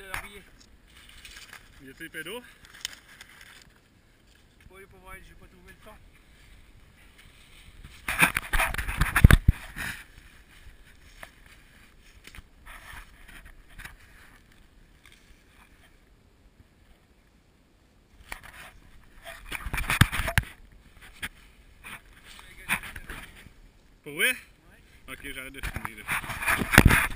de l'oreiller. Y a-t-il les pédos? Oui, pour voir, j'ai pas trouvé le temps. Pour vrai? Ouais. Ok, j'arrête de filmer là.